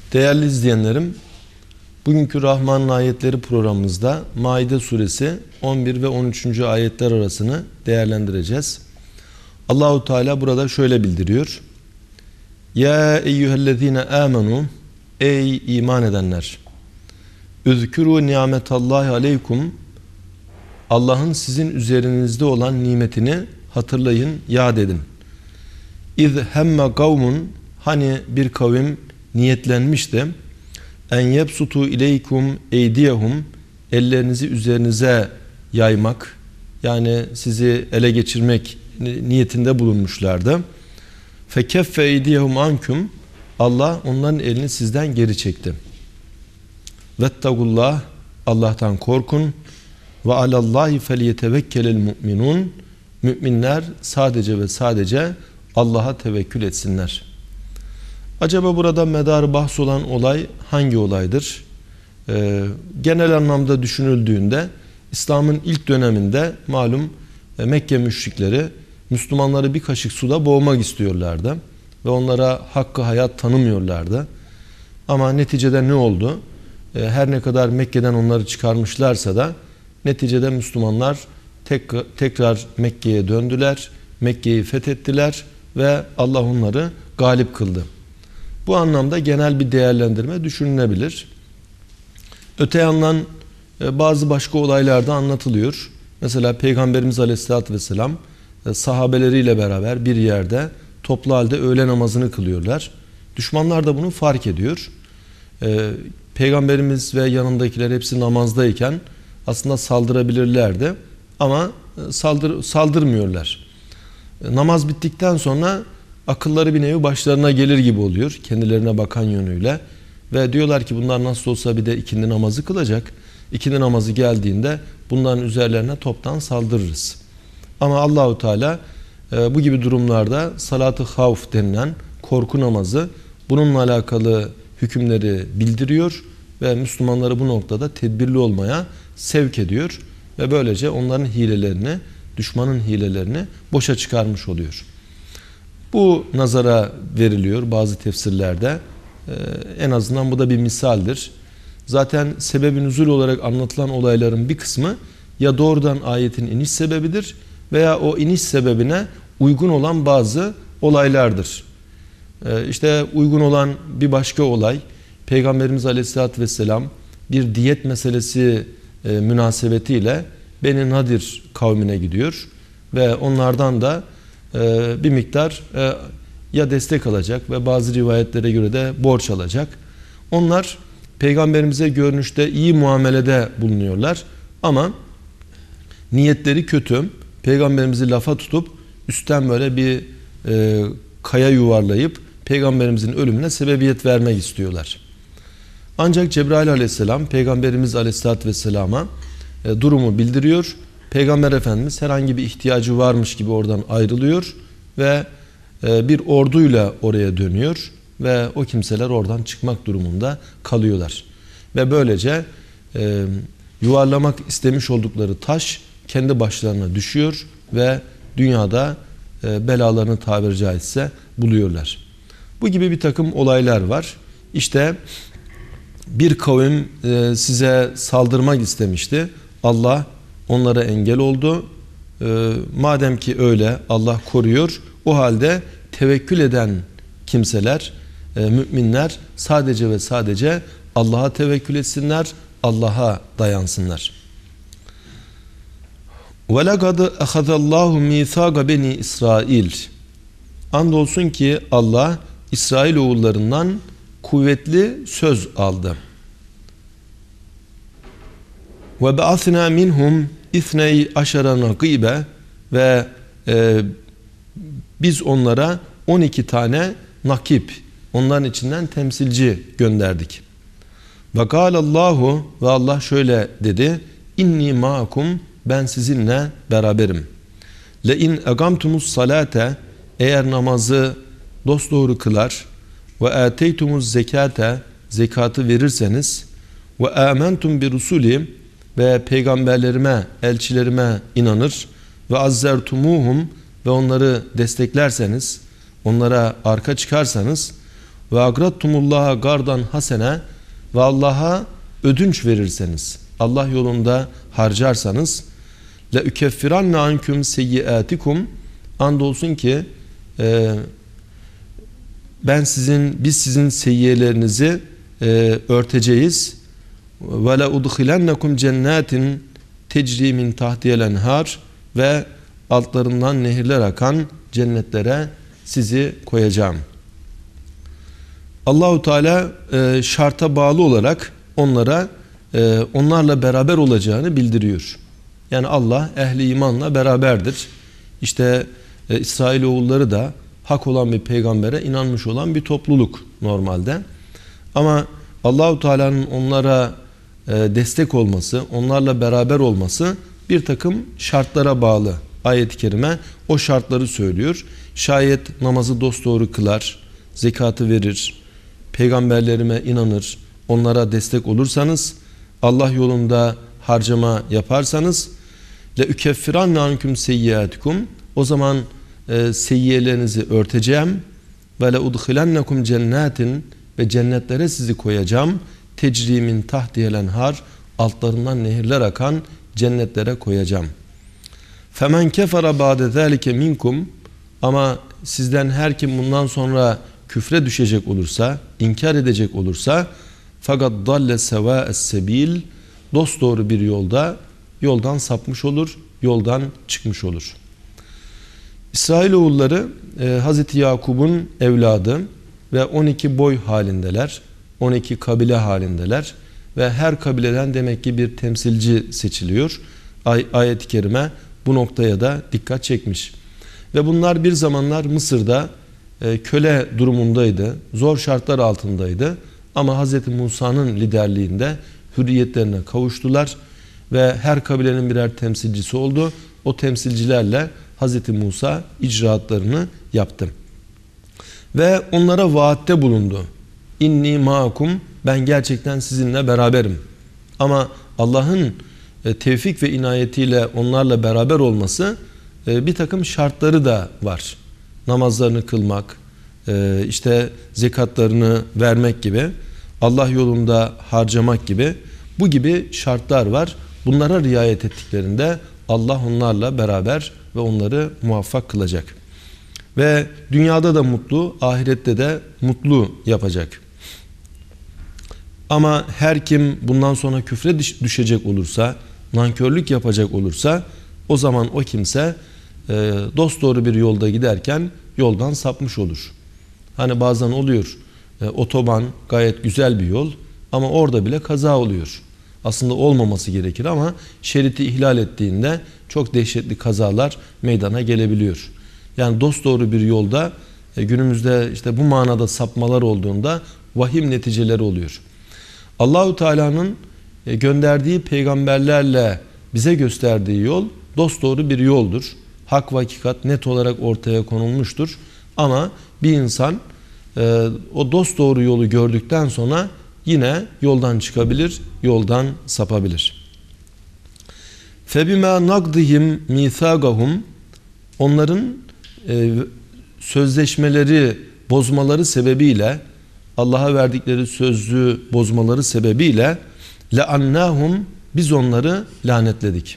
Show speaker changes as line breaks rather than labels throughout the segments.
Değerli izleyenlerim, bugünkü Rahman'ın ayetleri programımızda Maide suresi 11 ve 13. ayetler arasını değerlendireceğiz. Allahu Teala burada şöyle bildiriyor. Ya eyyühellezine amenu, ey iman edenler, üzkürü nimetallahi aleykum, Allah'ın sizin üzerinizde olan nimetini hatırlayın, yad edin. İz hemme kavmun, hani bir kavim niyetlenmişti. En yebsutu ileykum eydiyehum, ellerinizi üzerinize yaymak, yani sizi ele geçirmek niyetinde bulunmuşlardı. Fekeffe eydiyehum ankum, Allah onların elini sizden geri çekti. Vettagullah, Allah'tan korkun. Ve alallahi feliyetevekkelel mu'minun, müminler sadece ve sadece Allah'a tevekkül etsinler. Acaba burada medarı bahs olan olay hangi olaydır? Genel anlamda düşünüldüğünde İslam'ın ilk döneminde malum Mekke müşrikleri Müslümanları bir kaşık suda boğmak istiyorlardı ve onlara hakkı hayat tanımıyorlardı. Ama neticede ne oldu? Her ne kadar Mekke'den onları çıkarmışlarsa da neticede Müslümanlar tekrar Mekke'ye döndüler, Mekke'yi fethettiler ve Allah onları galip kıldı. Bu anlamda genel bir değerlendirme düşünülebilir. Öte yandan bazı başka olaylar da anlatılıyor. Mesela Peygamberimiz Aleyhisselatü Vesselam sahabeleriyle beraber bir yerde toplu halde öğle namazını kılıyorlar. Düşmanlar da bunu fark ediyor. Peygamberimiz ve yanındakiler hepsi namazdayken aslında saldırabilirlerdi ama saldırmıyorlar. Namaz bittikten sonra akılları bir nevi başlarına gelir gibi oluyor, kendilerine bakan yönüyle. Ve diyorlar ki bunlar nasıl olsa bir de ikindi namazı kılacak. İkindi namazı geldiğinde bunların üzerlerine toptan saldırırız. Ama Allahu Teala bu gibi durumlarda salat-ı havf denilen korku namazı, bununla alakalı hükümleri bildiriyor ve Müslümanları bu noktada tedbirli olmaya sevk ediyor ve böylece onların hilelerini, düşmanın hilelerini boşa çıkarmış oluyor. Bu nazara veriliyor bazı tefsirlerde. En azından bu da bir misaldir. Zaten sebebi nüzul olarak anlatılan olayların bir kısmı ya doğrudan ayetin iniş sebebidir veya o iniş sebebine uygun olan bazı olaylardır. İşte uygun olan bir başka olay, Peygamberimiz Aleyhisselatü Vesselam bir diyet meselesi münasebetiyle Beni Nadir kavmine gidiyor ve onlardan da bir miktar ya destek alacak ve bazı rivayetlere göre de borç alacak. Onlar Peygamberimize görünüşte iyi muamelede bulunuyorlar ama niyetleri kötü. Peygamberimizi lafa tutup üstten böyle bir kaya yuvarlayıp Peygamberimizin ölümüne sebebiyet vermek istiyorlar. Ancak Cebrail Aleyhisselam Peygamberimiz Aleyhisselatü Vesselam'a durumu bildiriyor. Peygamber Efendimiz herhangi bir ihtiyacı varmış gibi oradan ayrılıyor ve bir orduyla oraya dönüyor ve o kimseler oradan çıkmak durumunda kalıyorlar. Ve böylece yuvarlamak istemiş oldukları taş kendi başlarına düşüyor ve dünyada belalarını tabiri caizse buluyorlar. Bu gibi bir takım olaylar var. İşte bir kavim size saldırmak istemişti. Allah onlara engel oldu. Madem ki öyle Allah koruyor, o halde tevekkül eden kimseler, müminler sadece ve sadece Allah'a tevekkül etsinler, Allah'a dayansınlar. وَلَقَدْ اَخَذَ اللّٰهُ مِيثَاقَ بَنِي İsrail. Andolsun ki Allah İsrail oğullarından kuvvetli söz aldı. وَبَعَثْنَا مِنْهُمْ اِثْنَيْ عَشَرَ نَقِيبَ. Ve biz onlara 12 tane nakip, onların içinden temsilci gönderdik. وَقَالَ اللّٰهُ Ve Allah şöyle dedi: İnni ma'akum, ben sizinle beraberim. لَاِنْ اَقَمْتُمُ الصَّلَاةَ Eğer namazı dosdoğru kılar ve ateytumuz zekate, zekatı verirseniz, ve amentum bi rusuli, ve peygamberlerime, elçilerime inanır ve azzertumuhum, ve onları desteklerseniz, onlara arka çıkarsanız, ve agradtumullaha gardan hasene ve Allah'a ödünç verirseniz, Allah yolunda harcarsanız, le ukeffiranne ankum seyyiatikum, andolsun ki biz sizin seyyiyelerinizi örteceğiz. Ve la udkhilennekum cennetin tecri min tahtiyel enhar, ve altlarından nehirler akan cennetlere sizi koyacağım. Allahu Teala şarta bağlı olarak onlarla beraber olacağını bildiriyor. Yani Allah ehli imanla beraberdir. İşte İsrailoğulları da hak olan bir peygambere inanmış olan bir topluluk normalde. Ama Allahu Teala'nın onlara destek olması, onlarla beraber olması bir takım şartlara bağlı. Ayet-i kerime o şartları söylüyor. Şayet namazı dosdoğru kılar, zekatı verir, peygamberlerime inanır, onlara destek olursanız, Allah yolunda harcama yaparsanız, le ukeffiranne ankum seyyiatikum, o zaman seyyiyelerinizi örteceğim, ve le udkhilennekum cennetin, ve cennetlere sizi koyacağım, tecri min tahtiyel enhar, altlarından nehirler akan cennetlere koyacağım. Femen kefara ba'de zalike minkum, ama sizden her kim bundan sonra küfre düşecek olursa, inkar edecek olursa, fakat dalle sevâ'es sebil, dosdoğru bir yoldan sapmış olur, yoldan çıkmış olur. İsrailoğulları Hazreti Yakub'un evladı ve 12 boy halindeler, 12 kabile halindeler ve her kabileden demek ki bir temsilci seçiliyor. Ayet-i kerime bu noktaya da dikkat çekmiş. Ve bunlar bir zamanlar Mısır'da köle durumundaydı, zor şartlar altındaydı. Ama Hz. Musa'nın liderliğinde hürriyetlerine kavuştular ve her kabilenin birer temsilcisi oldu. O temsilcilerle Hz. Musa icraatlarını yaptı. Ve onlara vaatte bulundu. İnni ma'akum, ben gerçekten sizinle beraberim. Ama Allah'ın tevfik ve inayetiyle onlarla beraber olması bir takım şartları da var. Namazlarını kılmak, işte zekatlarını vermek gibi, Allah yolunda harcamak gibi, bu gibi şartlar var. Bunlara riayet ettiklerinde Allah onlarla beraber ve onları muvaffak kılacak. Ve dünyada da mutlu, ahirette de mutlu yapacak. Ama her kim bundan sonra küfre düşecek olursa, nankörlük yapacak olursa, o zaman o kimse dosdoğru bir yolda giderken yoldan sapmış olur. Hani bazen oluyor, otoban gayet güzel bir yol ama orada bile kaza oluyor. Aslında olmaması gerekir ama şeriti ihlal ettiğinde çok dehşetli kazalar meydana gelebiliyor. Yani dosdoğru bir yolda günümüzde işte bu manada sapmalar olduğunda vahim neticeleri oluyor. Allahu Teala'nın gönderdiği peygamberlerle bize gösterdiği yol dosdoğru bir yoldur. Hak ve hakikat net olarak ortaya konulmuştur. Ama bir insan o dosdoğru yolu gördükten sonra yine yoldan çıkabilir, yoldan sapabilir. فَبِمَا نَقْضِهِمْ مِيثَاقَهُمْ, onların sözleşmeleri bozmaları sebebiyle, Allah'a verdikleri sözü bozmaları sebebiyle لَاَنَّاهُمْ, biz onları lanetledik.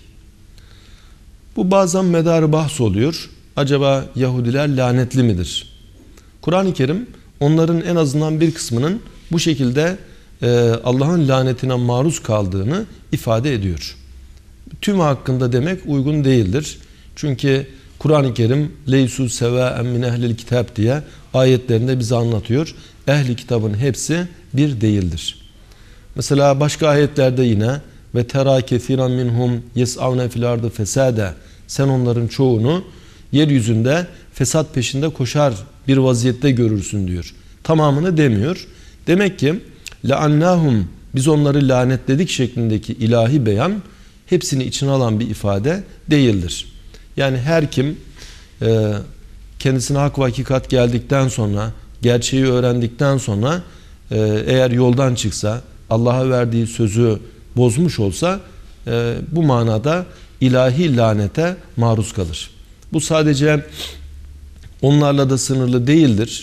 Bu bazen medar bahs oluyor. Acaba Yahudiler lanetli midir? Kur'an-ı Kerim onların en azından bir kısmının bu şekilde Allah'ın lanetine maruz kaldığını ifade ediyor. Tümü hakkında demek uygun değildir. Çünkü Kur'an-ı Kerim leysu sevâen min ehlil kitap diye ayetlerinde bize anlatıyor. Ehli kitabın hepsi bir değildir. Mesela başka ayetlerde yine ve terâ kethiran minhum yes'avne fil ardı fesâde, sen onların çoğunu yeryüzünde fesat peşinde koşar bir vaziyette görürsün diyor. Tamamını demiyor. Demek ki le'annâhum, biz onları lanetledik şeklindeki ilahi beyan hepsini içine alan bir ifade değildir. Yani her kim kendisine hak ve hakikat geldikten sonra, gerçeği öğrendikten sonra eğer yoldan çıksa, Allah'a verdiği sözü bozmuş olsa bu manada ilahi lanete maruz kalır. Bu sadece onlarla da sınırlı değildir.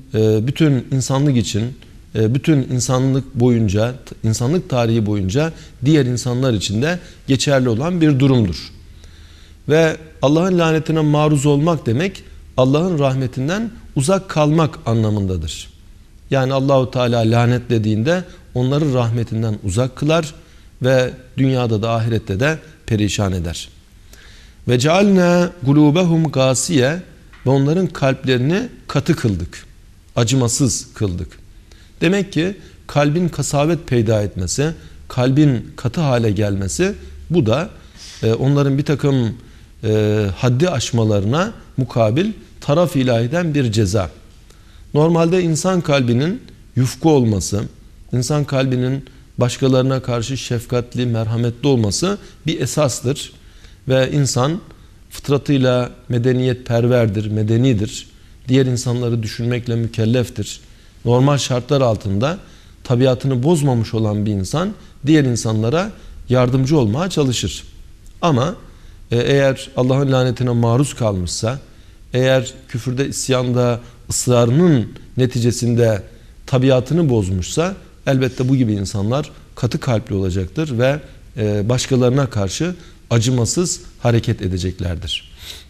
bütün insanlık için, bütün insanlık boyunca, insanlık tarihi boyunca diğer insanlar için de geçerli olan bir durumdur. Ve Allah'ın lanetine maruz olmak demek, Allah'ın rahmetinden uzak kalmak anlamındadır. Yani Allahu Teala lanetlediğinde onları rahmetinden uzak kılar ve dünyada da ahirette de perişan eder. Ve cealna gulubehum gasiye, ve onların kalplerini katı kıldık. Acımasız kıldık. Demek ki kalbin kasavet peyda etmesi, kalbin katı hale gelmesi, bu da onların bir takım haddi aşmalarına mukabil taraf ilahiden bir ceza. Normalde insan kalbinin yufka olması, insan kalbinin başkalarına karşı şefkatli, merhametli olması bir esastır. Ve insan fıtratıyla medeniyetperverdir, medenidir. Diğer insanları düşünmekle mükelleftir. Normal şartlar altında tabiatını bozmamış olan bir insan diğer insanlara yardımcı olmaya çalışır. Ama eğer Allah'ın lanetine maruz kalmışsa, eğer küfürde, isyanda, ısrarının neticesinde tabiatını bozmuşsa, elbette bu gibi insanlar katı kalpli olacaktır ve başkalarına karşı acımasız hareket edeceklerdir.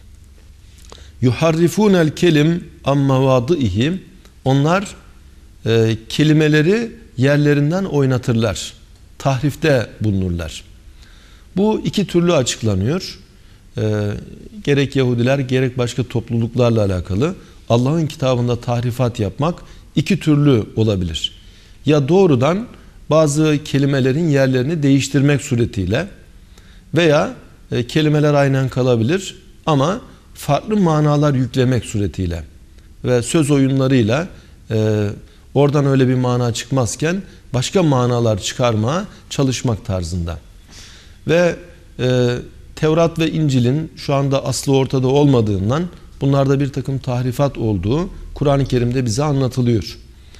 Yuharrifunel kelim am mevadihi, onlar kelimeleri yerlerinden oynatırlar. Tahrifte bulunurlar. Bu iki türlü açıklanıyor. Gerek Yahudiler gerek başka topluluklarla alakalı Allah'ın kitabında tahrifat yapmak iki türlü olabilir. Ya doğrudan bazı kelimelerin yerlerini değiştirmek suretiyle veya kelimeler aynen kalabilir ama farklı manalar yüklemek suretiyle ve söz oyunlarıyla oradan öyle bir mana çıkmazken başka manalar çıkarmaya çalışmak tarzında. Ve Tevrat ve İncil'in şu anda aslı ortada olmadığından bunlarda bir takım tahrifat olduğu Kur'an-ı Kerim'de bize anlatılıyor.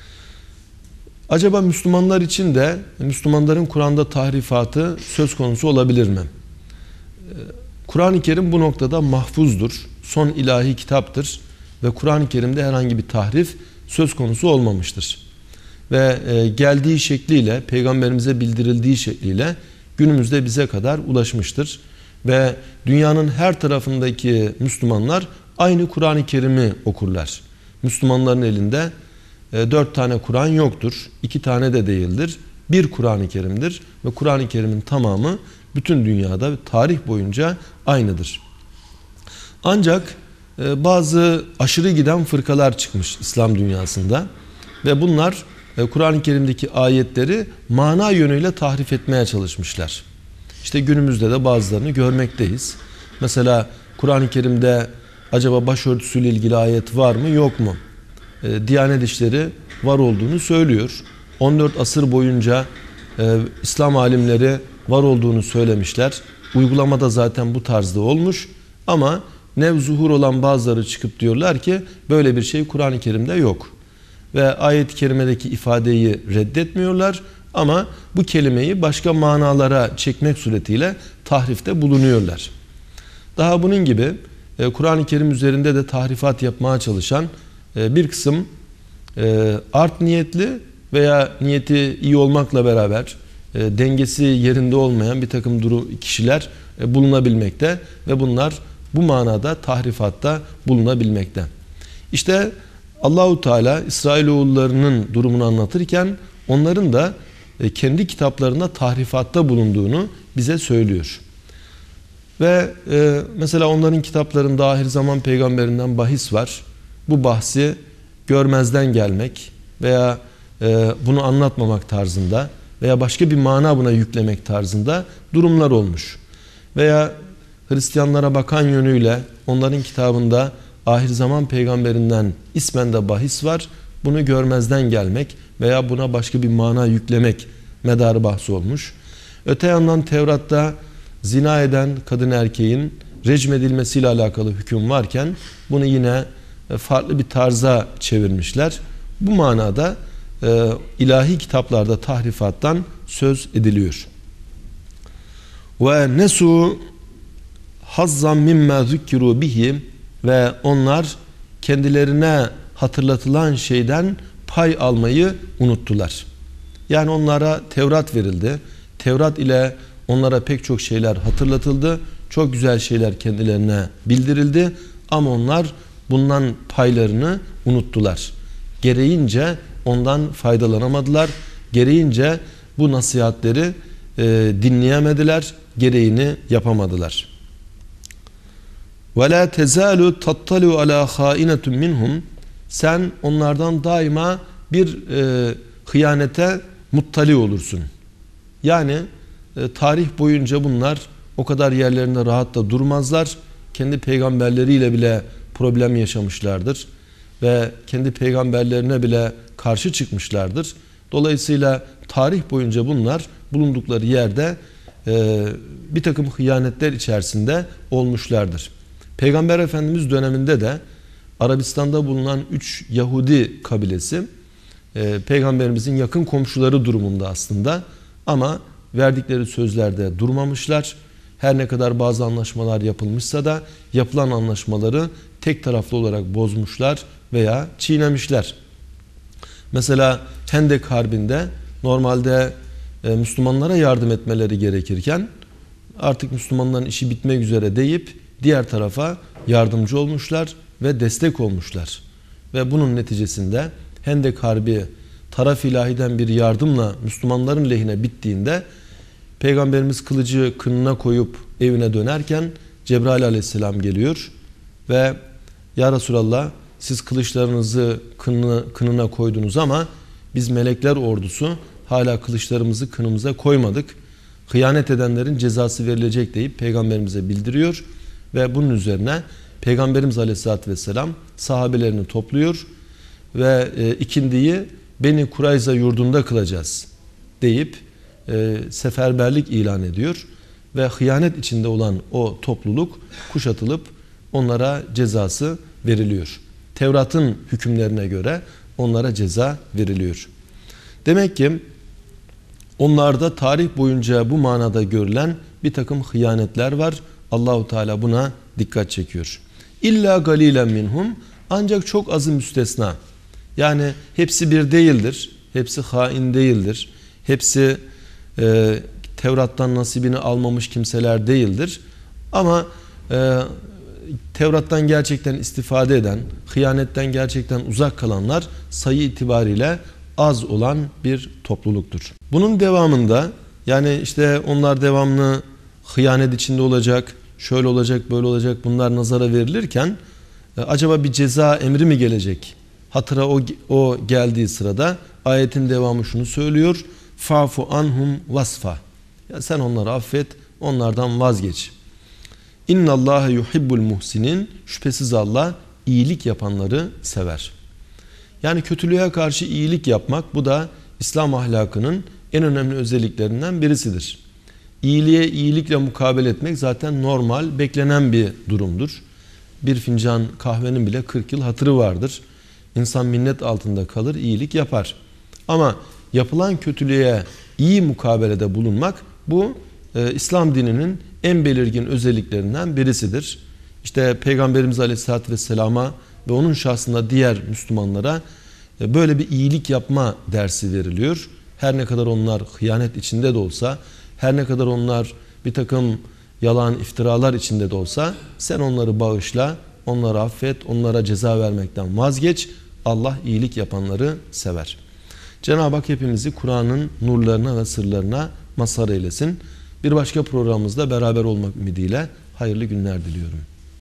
Acaba Müslümanlar için de Müslümanların Kur'an'da tahrifatı söz konusu olabilir mi? Kur'an-ı Kerim bu noktada mahfuzdur. Son ilahi kitaptır. Ve Kur'an-ı Kerim'de herhangi bir tahrif söz konusu olmamıştır. Ve geldiği şekliyle, Peygamberimize bildirildiği şekliyle günümüzde bize kadar ulaşmıştır. Ve dünyanın her tarafındaki Müslümanlar aynı Kur'an-ı Kerim'i okurlar. Müslümanların elinde 4 tane Kur'an yoktur. 2 tane de değildir. Bir Kur'an-ı Kerim'dir. Ve Kur'an-ı Kerim'in tamamı bütün dünyada ve tarih boyunca aynıdır. Ancak bazı aşırı giden fırkalar çıkmış İslam dünyasında. Ve bunlar Kur'an-ı Kerim'deki ayetleri mana yönüyle tahrif etmeye çalışmışlar. İşte günümüzde de bazılarını görmekteyiz. Mesela Kur'an-ı Kerim'de acaba başörtüsüyle ilgili ayet var mı yok mu? Diyanet İşleri var olduğunu söylüyor. 14 asır boyunca İslam alimleri var olduğunu söylemişler. Uygulamada zaten bu tarzda olmuş. Ama nevzuhur olan bazıları çıkıp diyorlar ki böyle bir şey Kur'an-ı Kerim'de yok. Ve ayet-i kerimedeki ifadeyi reddetmiyorlar. Ama bu kelimeyi başka manalara çekmek suretiyle tahrifte bulunuyorlar. Daha bunun gibi Kur'an-ı Kerim üzerinde de tahrifat yapmaya çalışan bir kısım art niyetli veya niyeti iyi olmakla beraber dengesi yerinde olmayan bir takım kişiler bulunabilmekte ve bunlar bu manada tahrifatta bulunabilmekte. İşte Allahu Teala İsrailoğullarının durumunu anlatırken onların da kendi kitaplarında tahrifatta bulunduğunu bize söylüyor. Ve mesela onların kitaplarında ahir zaman peygamberinden bahis var. Bu bahsi görmezden gelmek veya bunu anlatmamak tarzında veya başka bir mana buna yüklemek tarzında durumlar olmuş. Veya Hristiyanlara bakan yönüyle onların kitabında ahir zaman peygamberinden ismen de bahis var. Bunu görmezden gelmek veya buna başka bir mana yüklemek medarı bahsi olmuş. Öte yandan Tevrat'ta zina eden kadın erkeğin recmedilmesiyle alakalı hüküm varken bunu yine farklı bir tarza çevirmişler. Bu manada ilahi kitaplarda tahrifattan söz ediliyor. Ve nesu hazzan mimma zukkiru bihi, ve onlar kendilerine hatırlatılan şeyden pay almayı unuttular. Yani onlara Tevrat verildi. Tevrat ile onlara pek çok şeyler hatırlatıldı. Çok güzel şeyler kendilerine bildirildi. Ama onlar bundan paylarını unuttular. Gereğince ondan faydalanamadılar. Gereğince bu nasihatleri dinleyemediler. Gereğini yapamadılar. وَلَا تَزَالُ تَطَّلُوا عَلَى خَائِنَةٌ مِّنْهُمْ Sen onlardan daima bir hıyanete muttali olursun. Yani tarih boyunca bunlar o kadar yerlerinde rahat da durmazlar. Kendi peygamberleriyle bile problem yaşamışlardır. Ve kendi peygamberlerine bile karşı çıkmışlardır. Dolayısıyla tarih boyunca bunlar bulundukları yerde bir takım hıyanetler içerisinde olmuşlardır. Peygamber Efendimiz döneminde de Arabistan'da bulunan 3 Yahudi kabilesi Peygamberimizin yakın komşuları durumunda aslında, ama verdikleri sözlerde durmamışlar. Her ne kadar bazı anlaşmalar yapılmışsa da yapılan anlaşmaları tek taraflı olarak bozmuşlar veya çiğnemişler. Mesela Hendek Harbi'nde normalde Müslümanlara yardım etmeleri gerekirken artık Müslümanların işi bitmek üzere deyip diğer tarafa yardımcı olmuşlar ve destek olmuşlar. Ve bunun neticesinde Hendek Harbi taraf ilahiden bir yardımla Müslümanların lehine bittiğinde Peygamberimiz kılıcı kınına koyup evine dönerken Cebrail aleyhisselam geliyor ve "Ya Resulallah, siz kılıçlarınızı kınına koydunuz ama biz melekler ordusu hala kılıçlarımızı kınımıza koymadık. Hıyanet edenlerin cezası verilecek" deyip Peygamberimize bildiriyor. Ve bunun üzerine Peygamberimiz aleyhissalatü vesselam sahabelerini topluyor ve ikindiyi Beni Kurayza yurdunda kılacağız deyip seferberlik ilan ediyor. Ve hıyanet içinde olan o topluluk kuşatılıp onlara cezası veriliyor. Tevrat'ın hükümlerine göre onlara ceza veriliyor. Demek ki onlarda tarih boyunca bu manada görülen bir takım hıyanetler var. Allahu Teala buna dikkat çekiyor. İlla galilen minhum, ancak çok azı müstesna. Yani hepsi bir değildir. Hepsi hain değildir. Hepsi Tevrat'tan nasibini almamış kimseler değildir. Ama Tevrat'tan gerçekten istifade eden, hıyanetten gerçekten uzak kalanlar sayı itibariyle az olan bir topluluktur. Bunun devamında, yani işte onlar devamlı hıyanet içinde olacak, şöyle olacak, böyle olacak, bunlar nazara verilirken acaba bir ceza emri mi gelecek? Hatıra o geldiği sırada ayetin devamı şunu söylüyor: "Fa'fu anhum vasfa." Ya sen onları affet, onlardan vazgeç. İnnallâhe yuhibbul muhsinin. Şüphesiz Allah iyilik yapanları sever. Yani kötülüğe karşı iyilik yapmak, bu da İslam ahlakının en önemli özelliklerinden birisidir. İyiliğe iyilikle mukabele etmek zaten normal, beklenen bir durumdur. Bir fincan kahvenin bile 40 yıl hatırı vardır. İnsan minnet altında kalır, iyilik yapar. Ama yapılan kötülüğe iyi mukabelede bulunmak, bu İslam dininin en belirgin özelliklerinden birisidir. İşte Peygamberimiz Aleyhisselatü Vesselam'a ve onun şahsında diğer Müslümanlara böyle bir iyilik yapma dersi veriliyor. Her ne kadar onlar hıyanet içinde de olsa, her ne kadar onlar bir takım yalan, iftiralar içinde de olsa, sen onları bağışla, onları affet, onlara ceza vermekten vazgeç. Allah iyilik yapanları sever. Cenab-ı Hak hepimizi Kur'an'ın nurlarına ve sırlarına mazhar eylesin. Bir başka programımızda beraber olmak ümidiyle hayırlı günler diliyorum.